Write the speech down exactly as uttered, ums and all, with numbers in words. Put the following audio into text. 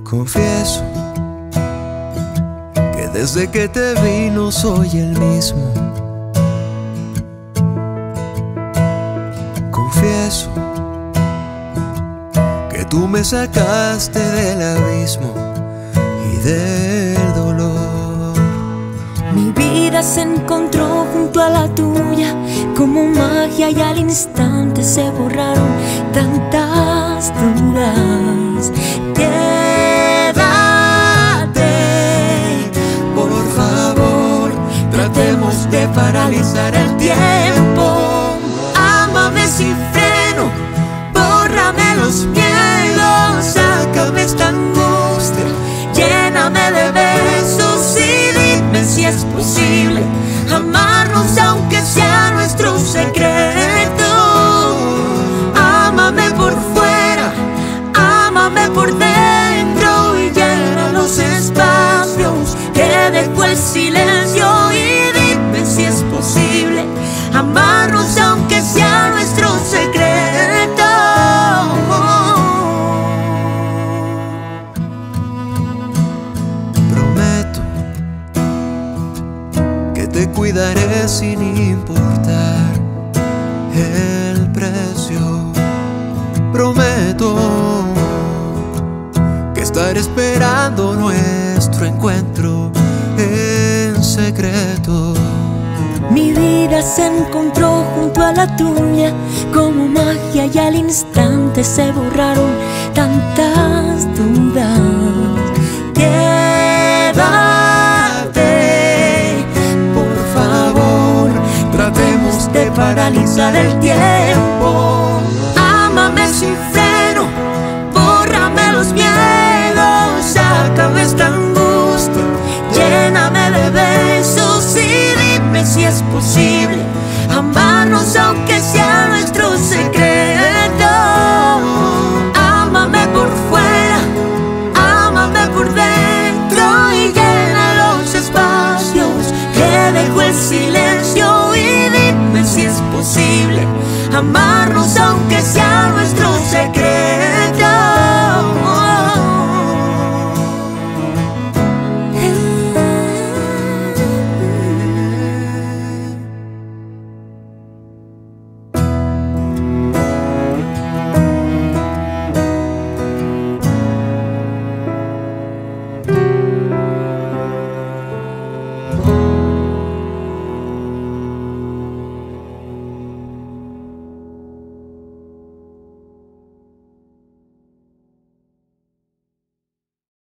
Confieso que desde que te vi no soy el mismo. Confieso que tú me sacaste del abismo y del dolor. Mi vida se encontró junto a la tuya como magia y al instante se borraron tantas dudas. Quédate, por favor, tratemos de paralizar el tiempo. ámame sin freno, bórrame los miedos, sácame esta angustia, lléname de besos y dime si es posible amarnos aunque sea nuestro secreto. Ámame por fuera, ámame por dentro y llena los espacios que dejó el silencio y dime si es posible amarnos aunque sea nuestro secreto. Prometo que te cuidaré sin importar el precio. Prometo que estaré esperando nuestro encuentro en secreto. Mi vida se encontró junto a la tuya como magia y al instante se borraron tantas dudas. Quédate, por favor, tratemos de paralizar el tiempo. ámame sin freno, bórrame los miedos, sácame esta angustia, lléname de besos y dime si es posible amarnos aunque sea nuestro secreto. Ámame por fuera, ámame por dentro y llena los espacios que dejó el silencio y dime si es posible amarnos aunque sea nuestro secreto.